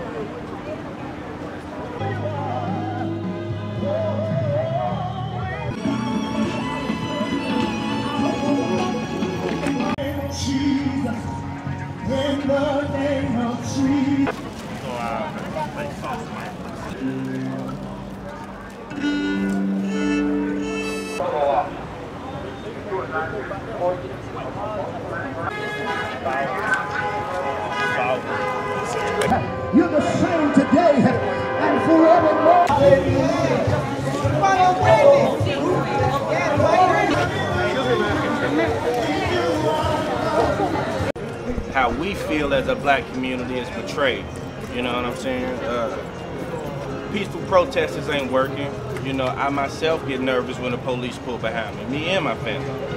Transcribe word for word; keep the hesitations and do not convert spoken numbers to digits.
In the name of Jesus. You're the same today and forevermore. How we feel as a black community is betrayed. You know what I'm saying? Uh, peaceful protesters ain't working. You know, I myself get nervous when the police pull behind me, me and my family.